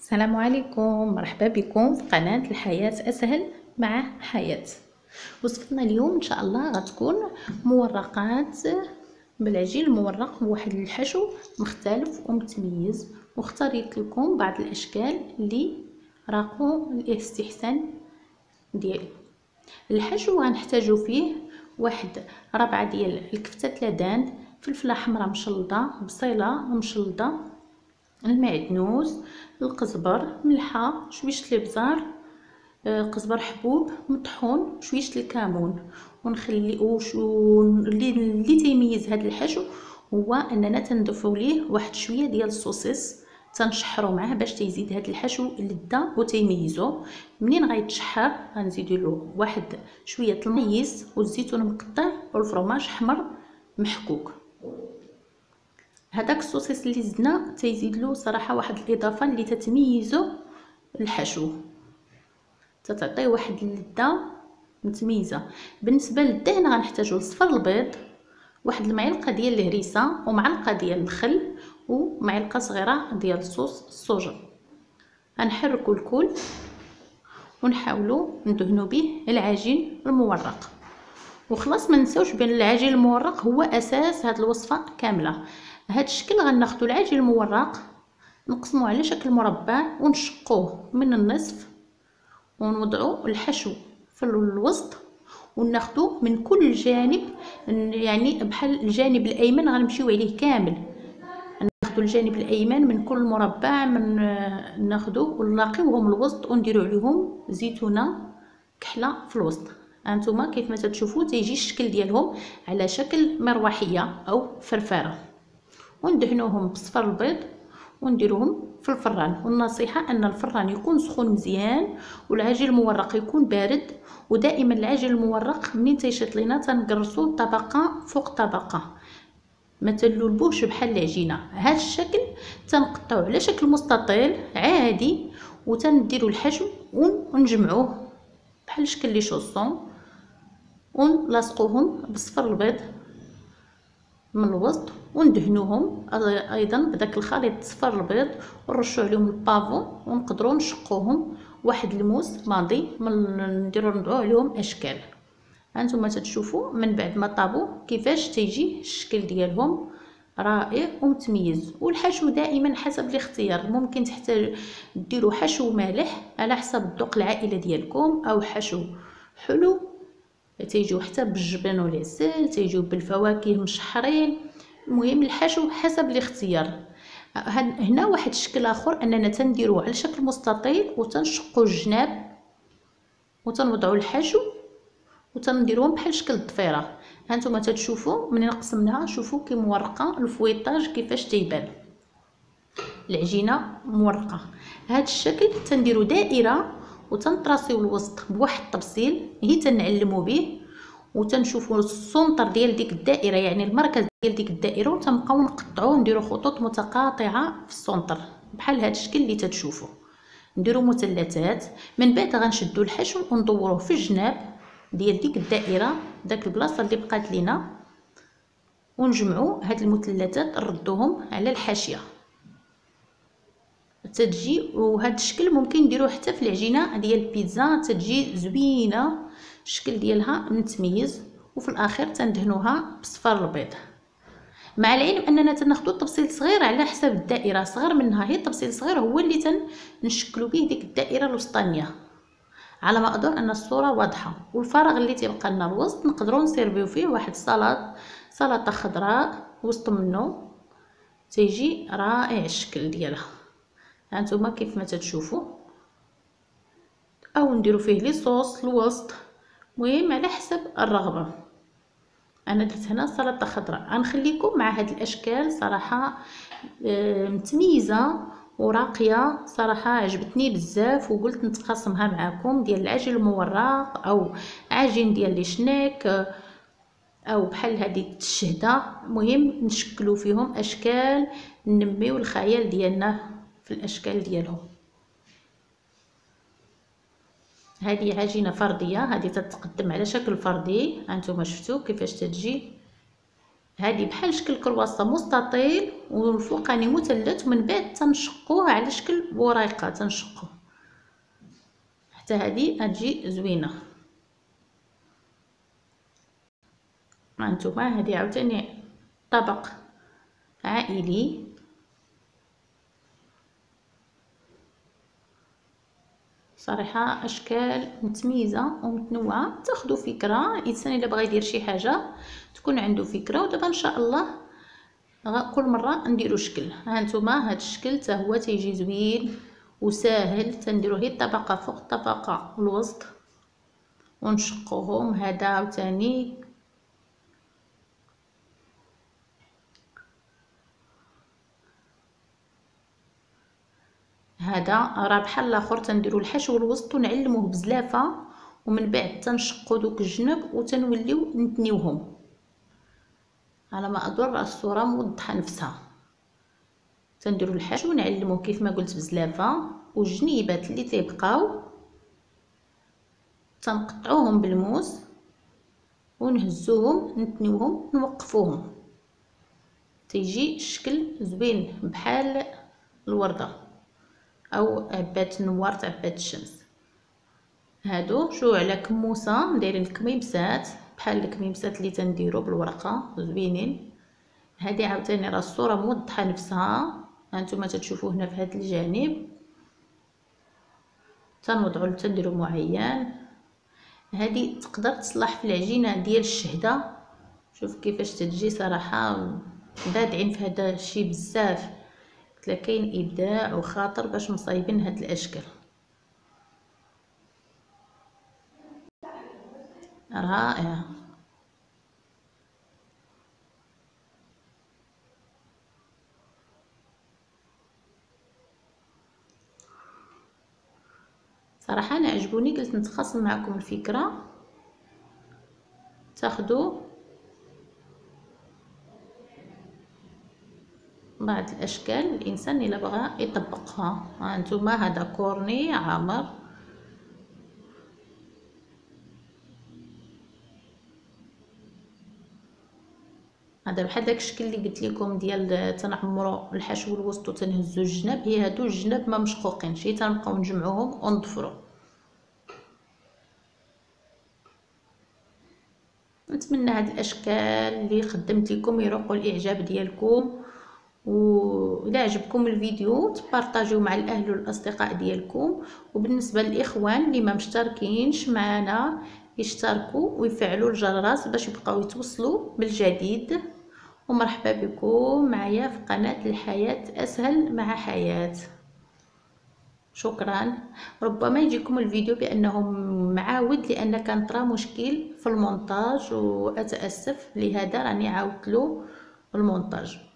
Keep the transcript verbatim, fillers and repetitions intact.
السلام عليكم، مرحبا بكم في قناة الحياة أسهل مع حياة. وصفتنا اليوم إن شاء الله غتكون مورقات بالعجين المورق بواحد الحشو مختلف ومتميز، واختاريت لكم بعض الأشكال اللي راقوا الاستحسان ديالي. الحشو غنحتاجو فيه واحد ربعة ديال الكفتة لدان، فلفله حمراء مشلضه، بصيله مشلضه، المعدنوس، القزبر، ملحه، شويشه الابزار، قزبر حبوب مطحون، شويشه الكمون. ونخلي وشو اللي اللي تيميز هذا الحشو هو اننا تنضيفوا ليه واحد شويه ديال الصوصيص، تنشحروا معاه باش تيزيد هذا الحشو لذه وتيميزو. منين غيتشحر غنزيدوا له واحد شويه الميز والزيتون مقطع والفرماج حمر محكوك. هذاك الصوصيص اللي زدنا تيزيد له صراحه واحد الاضافه اللي تتميزو الحشو، تتعطيه واحد اللذه متميزه. بالنسبه للدهن غنحتاجو صفر البيض، واحد المعلقه ديال الهريسه، ومعلقه ديال الخل، ومعلقه صغيره ديال صوص الصوجا. غنحركو الكل ونحاولوا ندهنوا به العجين المورق. وخلاص ما نساوش بان العجين المورق هو اساس هذه الوصفه كامله. هذا الشكل غناخذوا العجين المورق نقسموه على شكل مربع ونشقوه من النصف، ونوضعوا الحشو في الوسط، وناخذوا من كل جانب، يعني بحال الجانب الايمن غنمشيو عليه كامل، ناخذوا الجانب الايمن من كل مربع، من ناخذوا ونلاقيوهم الوسط ونديروا عليهم زيتونه كحله في الوسط. هانتوما كيف ما تشوفوا تيجي الشكل ديالهم على شكل مروحيه او فرفاره. وندهنوهم بصفر البيض ونديروهم في الفران. والنصيحه ان الفران يكون سخون مزيان والعجين المورق يكون بارد. ودائما العجين المورق منين تيشط لينا تنقرصوه طبقه فوق طبقه، ما تلولبوش بحال العجينه. هذا الشكل تنقطعوه على شكل مستطيل عادي، وتنديروا الحشو ونجمعوه بحال شكل لي شوصون، ونلصقوهم بصفر البيض من الوسط، وندهنوهم ايضا بداك الخليط صفر البيض، ونرشوا عليهم البافون، ونقدروا نشقوهم واحد الموس ماضي نديروا نضعوا عليهم اشكال. هانتوما تتشوفوا من بعد ما طابوا كيفاش تيجي الشكل ديالهم رائع ومتميز. والحشو دائما حسب الاختيار، ممكن تحتاج ديروا حشو مالح على حسب الذوق العائله ديالكم، او حشو حلو تيجيو حتى بالجبن والعسل، تيجيو بالفواكه مشحرين. المهم الحشو حسب الاختيار. هنا واحد الشكل اخر اننا تنديروه على شكل مستطيل وتنشقوا الجناب وتنوضعوا الحشو وتنديروهم بحال شكل الضفيره. هانتوما تتشوفوا منين قسمناها، شوفوا كي مورقه الفويطاج كيفاش تيبان العجينه مورقه. هذا الشكل تنديروا دائره وتنطراسيو الوسط بواحد الطبسيل هي تنعلموا به، وتنشوفوا السنتر ديال ديك الدائره، يعني المركز ديال ديك الدائره، وتنبقاو نقطعوه نديروا خطوط متقاطعه في السنتر بحال هذا الشكل اللي تتشوفوا. نديروا مثلثات، من بعد غنشدوا الحشو وندوروه في الجناب ديال ديك الدائره، داك البلاصه اللي بقات لينا، ونجمعوا هاد المثلثات نردوهم على الحاشيه تتجي. وهذا الشكل ممكن نديروه حتى في العجينه ديال البيتزا، تتجي زوينه، الشكل ديالها متميز. وفي الاخير تندهنوها بصفر البيض، مع العلم اننا تناخذوا تبسيل صغير على حسب الدائره، صغر منها هي تبسيل صغير هو اللي تنشكلوا به ديك الدائره الوسطانيه. على ما اظن ان الصوره واضحه. والفراغ اللي تيبقى لنا الوسط نقدروا نسيرفيو فيه واحد سلطه سلطه خضراء وسط منه، تيجي رائع الشكل ديالها. هانتوما كيف ما تتشوفوا، او نديروا فيه لي صوص الوسط، المهم على حسب الرغبه. انا درت هنا سلطه خضراء. غنخليكم مع هاد الاشكال صراحه متميزه وراقيه، صراحه عجبتني بزاف وقلت نتقاسمها معكم، ديال العجين المورق او عجين ديال لي شنيك او بحال هذه الشهده. المهم نشكلوا فيهم اشكال، ننميو الخيال ديالنا في الاشكال ديالهم. هذه عجينه فرديه، هذه تتقدم على شكل فردي. هانتوما شفتوا كيفاش تتجي هذه بحال شكل كرواسه مستطيل والفوقاني مثلث، ومن بعد تنشقوه على شكل وريقه، تنشقوه حتى هذه تجي زوينه. ها نتوما هذه عاوتاني طبق عائلي، صراحه اشكال متميزه ومتنوعه، تاخذوا فكره. الانسان الا بغى يدير شي حاجه تكون عنده فكره. ودابا ان شاء الله كل مره نديروا شكل. ها نتوما هذا الشكل حتى هو تيجي زوين وساهل، تنديروا غير طبقه فوق طبقه الوسط ونشقوهم. هذا عاوتاني هذا راه بحال الاخر، تنديروا الحشو الوسط ونعلموه بزلافه، ومن بعد تنشقوا دوك الجنب وتنوليو نتنيوهم. على ما اظن راه الصوره موضحه نفسها. تنديروا الحشو ونعلموه كيف ما قلت بزلافه، والجنيبات اللي تيبقاو تنقطعوهم بالموس ونهزوهم نتنيوهم نوقفوهم، تيجي الشكل زوين بحال الورده او عبات النوار تاع عبات الشمس. هادو شو على كموسه دايرين الكميمسات بحال الكميمسات اللي تنديرو بالورقه زوينين. هذه عاوتاني راه الصوره موضحه نفسها، هانتوما تتشوفوا هنا في هذا الجانب تنوضعوا تنديروا معين. هذه تقدر تصلح في العجينه ديال الشهده، شوف كيفاش تتجي صراحه بادعين في هذا الشيء بزاف. قلت لك كاين ابداع وخاطر باش مصايبين هاد الاشكال رائعه. صراحه انا عجبوني، قلت نتقاسم معكم الفكره. تاخذوا بعض الاشكال الانسان الا بغى يطبقها. ها انتما هذا كورني عامر، هذا بحال داك الشكل اللي قلت لكم ديال تنعمروا الحشو الوسط وتنهزوا الجناب. هي هادو الجناب ما مشقوقينش، تنبقاو نجمعوهم ونضفروا. نتمنى هاد الاشكال اللي خدمت لكم يروقوا الاعجاب ديالكم، وإلا عجبكم الفيديو تبارطاجيو مع الاهل والاصدقاء ديالكم. وبالنسبه للاخوان اللي ما مشتركينش معنا يشتركوا ويفعلوا الجرس باش يبقاو يتوصلوا بالجديد. ومرحبا بكم معايا في قناه الحياه اسهل مع حياه. شكرا. ربما يجيكم الفيديو بانه معاود لان كان طرا مشكل في المونتاج، واتاسف لهذا راني عاودت له المونتاج.